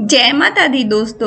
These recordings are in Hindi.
जय माता दी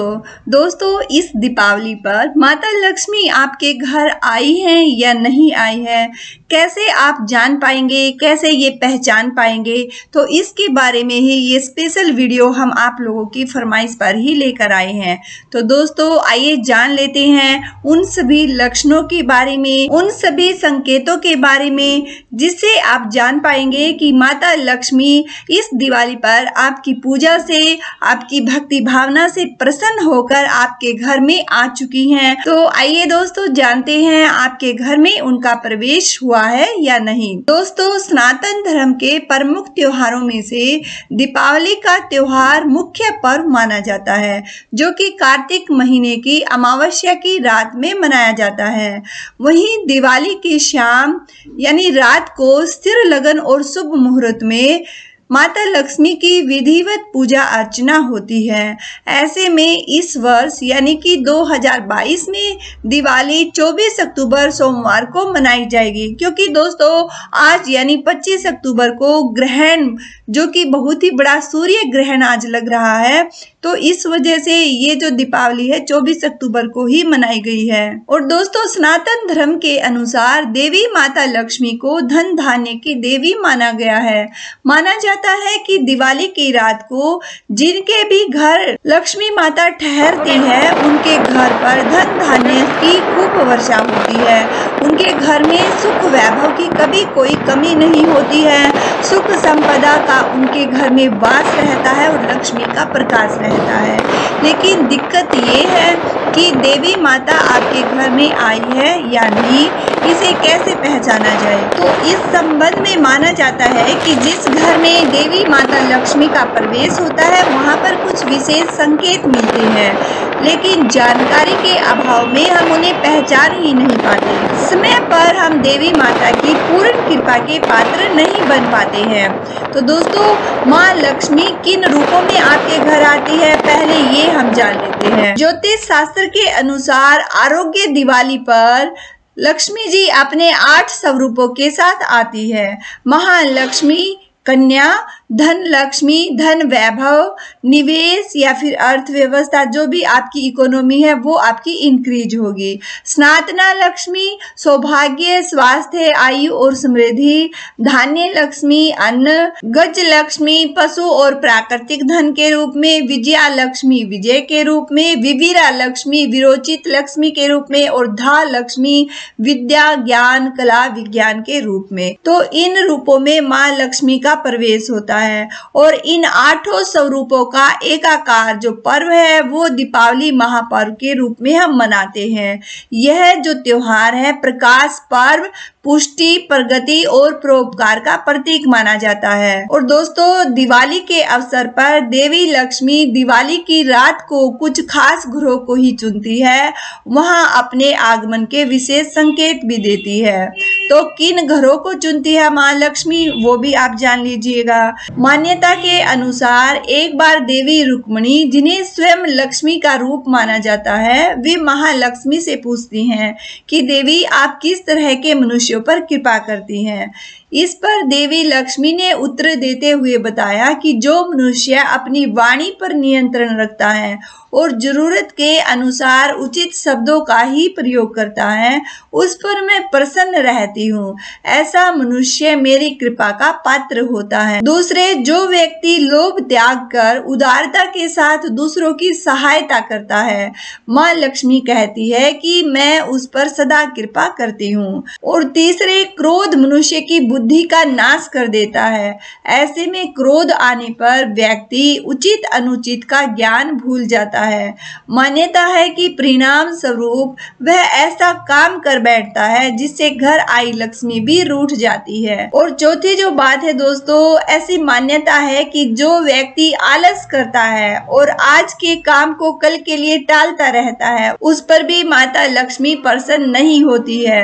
दोस्तों इस दीपावली पर माता लक्ष्मी आपके घर आई हैं या नहीं आई है, कैसे आप जान पाएंगे, कैसे ये पहचान पाएंगे, तो इसके बारे में ही ये स्पेशल वीडियो हम आप लोगों की फरमाइश पर ही लेकर आए हैं। तो दोस्तों आइए जान लेते हैं उन सभी लक्षणों के बारे में, उन सभी संकेतों के बारे में जिससे आप जान पाएंगे कि माता लक्ष्मी इस दिवाली पर आपकी पूजा से, आपकी भक्ति भावना से प्रसन्न होकर आपके घर में आ चुकी हैं। तो आइए दोस्तों जानते हैं आपके घर में उनका प्रवेश हुआ है या नहीं। दोस्तों सनातन धर्म के प्रमुख त्योहारों में से दीपावली का त्योहार मुख्य पर्व माना जाता है, जो कि कार्तिक महीने की अमावस्या की रात में मनाया जाता है। वहीं दिवाली की शाम यानी रात को स्थिर लगन और शुभ मुहूर्त में माता लक्ष्मी की विधिवत पूजा अर्चना होती है। ऐसे में इस वर्ष यानी कि 2022 में दिवाली 24 अक्टूबर सोमवार को मनाई जाएगी, क्योंकि दोस्तों आज यानी 25 अक्टूबर को ग्रहण, जो कि बहुत ही बड़ा सूर्य ग्रहण आज लग रहा है, तो इस वजह से ये जो दीपावली है 24 अक्टूबर को ही मनाई गई है। और दोस्तों सनातन धर्म के अनुसार देवी माता लक्ष्मी को धन धान्य की देवी माना गया है। माना जाता है कि दिवाली की रात को जिनके भी घर लक्ष्मी माता ठहरती है उनके घर पर धन धान्य की खूब वर्षा होती है। उनके घर में सुख वैभव की कभी कोई कमी नहीं होती है। सुख संपदा का उनके घर में वास रहता है और लक्ष्मी का प्रकाश रहता है। लेकिन दिक्कत ये है कि देवी माता आपके घर में आई है या नहीं, इसे कैसे पहचाना जाए। तो इस संबंध में माना जाता है कि जिस घर में देवी माता लक्ष्मी का प्रवेश होता है वहां पर कुछ विशेष संकेत मिलते हैं, लेकिन जानकारी के अभाव में हम उन्हें पहचान ही नहीं पाते। समय पर हम देवी माता की पूर्ण कृपा के पात्र नहीं बन पाते हैं। तो दोस्तों माँ लक्ष्मी किन रूपों में आपके घर आती है, पहले ये हम जान लेते हैं। ज्योतिष शास्त्र के अनुसार आरोग्य दिवाली पर लक्ष्मी जी अपने 8 स्वरूपों के साथ आती है। महालक्ष्मी, कन्या, धन लक्ष्मी, धन वैभव, निवेश या फिर अर्थव्यवस्था, जो भी आपकी इकोनॉमी है वो आपकी इंक्रीज होगी। स्नातना लक्ष्मी, सौभाग्य, स्वास्थ्य, आयु और समृद्धि। धान्य लक्ष्मी, अन्न। गज लक्ष्मी, पशु और प्राकृतिक धन के रूप में। विजया लक्ष्मी, विजय के रूप में। विवीरा लक्ष्मी, विरोचित लक्ष्मी के रूप में। और धा लक्ष्मी, विद्या, ज्ञान, कला, विज्ञान के रूप में। तो इन रूपों में माँ लक्ष्मी का प्रवेश होता है। और इन 8 स्वरूपों का एकाकार जो पर्व है वो दीपावली महापर्व के रूप में हम मनाते हैं। यह जो त्योहार है प्रकाश पर्व, पुष्टि, प्रगति और परोपकार का प्रतीक माना जाता है। और दोस्तों दिवाली के अवसर पर देवी लक्ष्मी दिवाली की रात को कुछ खास घरों को ही चुनती है, वहां अपने आगमन के विशेष संकेत भी देती है। तो किन घरों को चुनती है माँ लक्ष्मी वो भी आप जान लीजिएगा। मान्यता के अनुसार एक बार देवी रुक्मिणी, जिन्हें स्वयं लक्ष्मी का रूप माना जाता है, वे महालक्ष्मी से पूछती हैं कि देवी आप किस तरह के मनुष्यों पर कृपा करती हैं। इस पर देवी लक्ष्मी ने उत्तर देते हुए बताया कि जो मनुष्य अपनी वाणी पर नियंत्रण रखता है और जरूरत के अनुसार उचित शब्दों का ही प्रयोग करता है, उस पर मैं प्रसन्न रहती हूँ। ऐसा मनुष्य मेरी कृपा का पात्र होता है। दूसरे, जो व्यक्ति लोभ त्याग कर उदारता के साथ दूसरों की सहायता करता है, माँ लक्ष्मी कहती है कि मैं उस पर सदा कृपा करती हूँ। और तीसरे, क्रोध मनुष्य की बुद्धि का नाश कर देता है। ऐसे में क्रोध आने पर व्यक्ति उचित अनुचित का ज्ञान भूल जाता है। मान्यता है कि परिणाम स्वरूप वह ऐसा काम कर बैठता है जिससे घर आई लक्ष्मी भी रूठ जाती है। और चौथी जो बात है दोस्तों, ऐसी मान्यता है कि जो व्यक्ति आलस करता है और आज के काम को कल के लिए टालता रहता है, उस पर भी माता लक्ष्मी प्रसन्न नहीं होती है।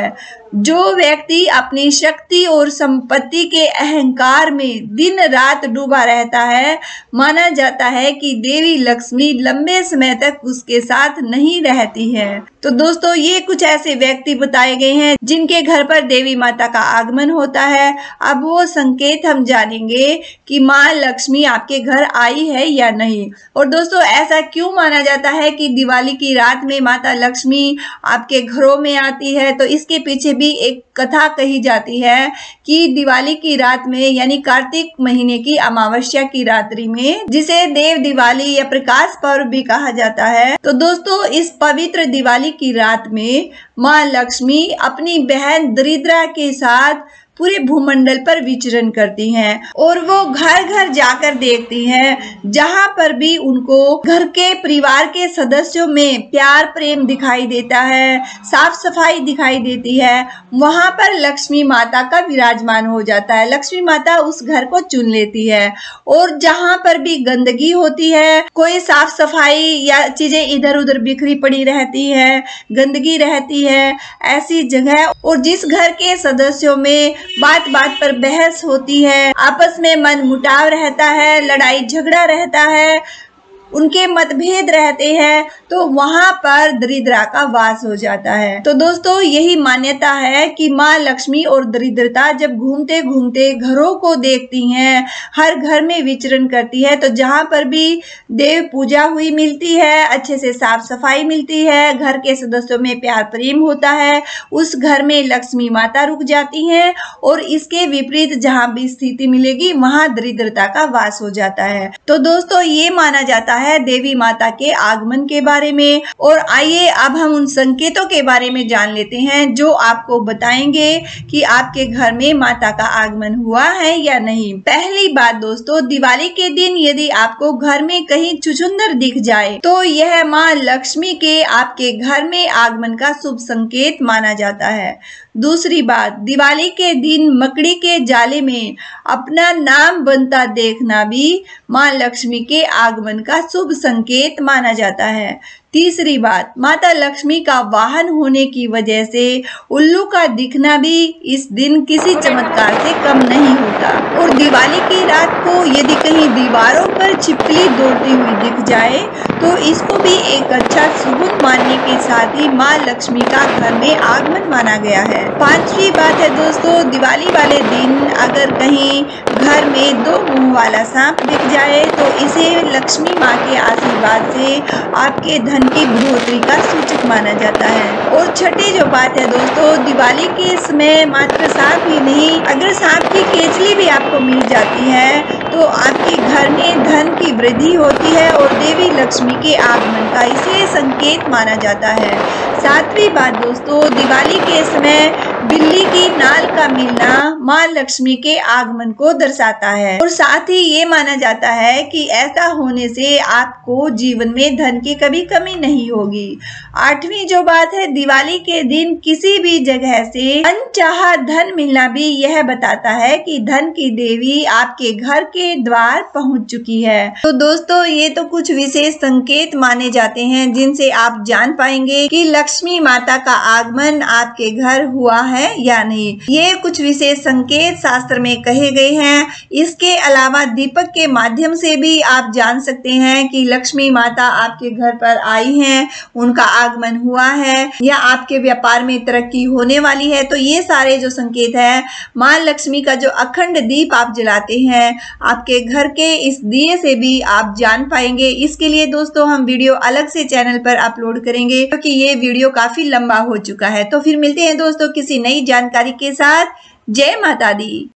जो व्यक्ति अपनी शक्ति और संपत्ति के अहंकार में दिन रात डूबा रहता है, माना जाता है कि देवी लक्ष्मी लंबे समय तक उसके साथ नहीं रहती है। तो दोस्तों, ये कुछ ऐसे व्यक्ति बताए गए हैं जिनके घर पर देवी माता का आगमन होता है। अब वो संकेत हम जानेंगे कि माँ लक्ष्मी आपके घर आई है या नहीं। और दोस्तों, ऐसा क्यों माना जाता है कि दिवाली की रात में माता लक्ष्मी आपके घरों में आती है, तो इसके पीछे भी एक कथा कही जाती है कि दिवाली की रात में, यानी कार्तिक महीने की अमावस्या की रात्रि में, जिसे देव दिवाली या प्रकाश पर्व भी कहा जाता है, तो दोस्तों इस पवित्र दिवाली की रात में माँ लक्ष्मी अपनी बहन दरिद्रा के साथ पूरे भूमंडल पर विचरण करती हैं और वो घर घर जाकर देखती हैं, जहां पर भी उनको घर के परिवार के सदस्यों में प्यार प्रेम दिखाई देता है, साफ सफाई दिखाई देती है, वहां पर लक्ष्मी माता का विराजमान हो जाता है। लक्ष्मी माता उस घर को चुन लेती है और जहां पर भी गंदगी होती है, कोई साफ सफाई या चीजें इधर उधर बिखरी पड़ी रहती है, गंदगी रहती है, ऐसी जगह और जिस घर के सदस्यों में बात बात पर बहस होती है, आपस में मन मुटाव रहता है, लड़ाई झगड़ा रहता है, उनके मतभेद रहते हैं, तो वहां पर दरिद्रा का वास हो जाता है। तो दोस्तों, यही मान्यता है कि माँ लक्ष्मी और दरिद्रता जब घूमते घूमते घरों को देखती हैं, हर घर में विचरण करती है, तो जहां पर भी देव पूजा हुई मिलती है, अच्छे से साफ सफाई मिलती है, घर के सदस्यों में प्यार प्रेम होता है, उस घर में लक्ष्मी माता रुक जाती हैं और इसके विपरीत जहां भी स्थिति मिलेगी वहां दरिद्रता का वास हो जाता है। तो दोस्तों, ये माना जाता है देवी माता के आगमन के बारे में। और आइए अब हम उन संकेतों के बारे में जान लेते हैं जो आपको बताएंगे कि आपके घर में माता का आगमन हुआ है या नहीं। पहली बात दोस्तों, दिवाली के दिन यदि आपको घर में कहीं छुछुंदर दिख जाए तो यह माँ लक्ष्मी के आपके घर में आगमन का शुभ संकेत माना जाता है। दूसरी बात, दिवाली के दिन मकड़ी के जाले में अपना नाम बनता देखना भी माँ लक्ष्मी के आगमन का शुभ संकेत माना जाता है। तीसरी बात, माता लक्ष्मी का वाहन होने की वजह से उल्लू का दिखना भी इस दिन किसी चमत्कार से कम नहीं होता। और दिवाली की रात को यदि कहीं दीवारों पर छिपकली दौड़ती हुई दिख जाए तो इसको भी एक अच्छा सुगुन मानने के साथ ही माँ लक्ष्मी का घर में आगमन माना गया है। पांचवी बात है दोस्तों, दिवाली वाले दिन अगर कहीं घर में 2 मुंह वाला सांप दिख जाए तो इसे लक्ष्मी माँ के आशीर्वाद से आपके धन की बढ़ोतरी का सूचक माना जाता है। और छठी जो बात है दोस्तों, दिवाली के समय मात्र सांप ही नहीं, अगर सांप की केचली भी आपको मिल जाती है तो आपके घर में धन की वृद्धि होती है और देवी लक्ष्मी के आगमन का इसे संकेत माना जाता है। सातवीं बात दोस्तों, दिवाली के समय बिल्ली की नाल का मिलना माँ लक्ष्मी के आगमन को दर्शाता है और साथ ही ये माना जाता है कि ऐसा होने से आपको जीवन में धन की कभी कमी नहीं होगी। आठवीं जो बात है, दिवाली के दिन किसी भी जगह से अनचाहा धन मिलना भी यह बताता है कि धन की देवी आपके घर के द्वार पहुंच चुकी है। तो दोस्तों, ये तो कुछ विशेष संकेत माने जाते हैं जिनसे आप जान पाएंगे कि लक्ष्मी माता का आगमन आपके घर हुआ है या नहीं। ये कुछ विशेष संकेत शास्त्र में कहे गए हैं। इसके अलावा दीपक के माध्यम से भी आप जान सकते हैं कि लक्ष्मी माता आपके घर पर आई हैं, उनका आगमन हुआ है या आपके व्यापार में तरक्की होने वाली है। तो ये सारे जो संकेत हैं, माँ लक्ष्मी का जो अखंड दीप आप जलाते हैं, आपके घर के इस दिए से भी आप जान पाएंगे। इसके लिए दोस्तों हम वीडियो अलग से चैनल पर अपलोड करेंगे क्योंकि ये वीडियो काफी लंबा हो चुका है। तो फिर मिलते हैं दोस्तों किसी नई जानकारी के साथ। जय माता दी।